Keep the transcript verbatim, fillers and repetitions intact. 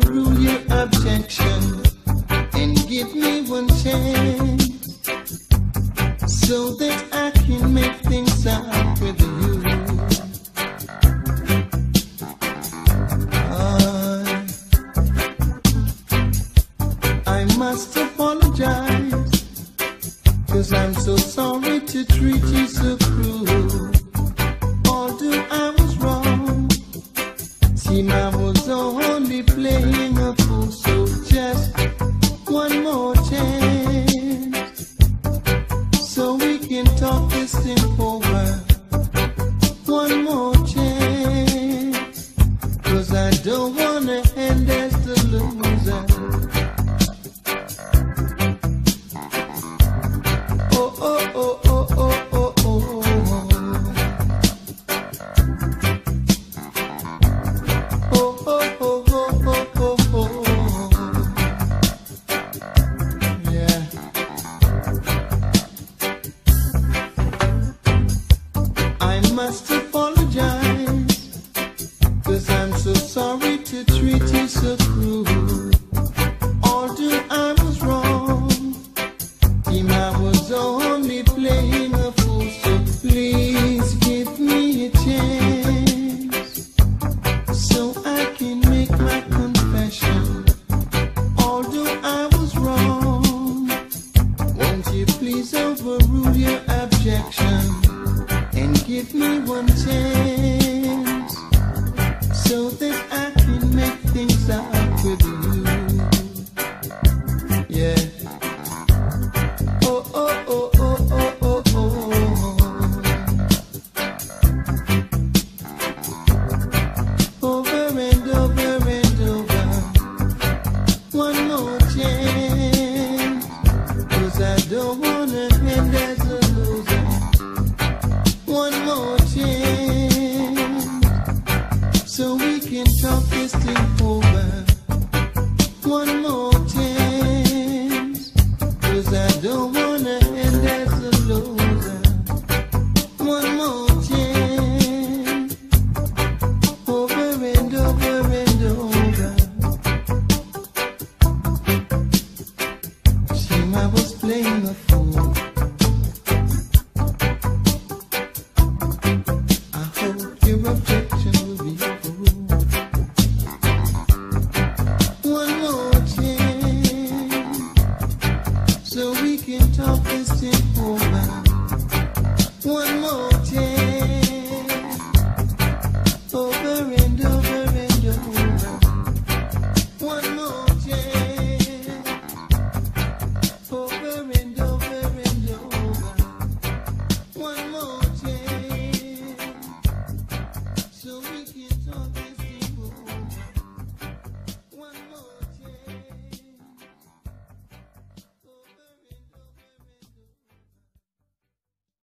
overrule your objection and give me one chance so that I can make things up with you. I, I must apologize, 'cause I'm so sorry to treat you so cruel. Although I was wrong, seem I was only playing a fool. So just one more chance, so we can talk this thing forward. One more chance, 'cause I don't wanna end as the loser. Oh, oh, oh, oh, oh, oh, oh, oh. Oh, oh, oh, oh, oh, oh, oh. Yeah. I must apologize, 'cause I'm so sorry to treat you so cruel. Although I was wrong, Team, I was only playing a fool. So please give me a chance so I can make my confession. Although I was wrong, won't you please overrule your objection and give me one chance so that I can make things up with you.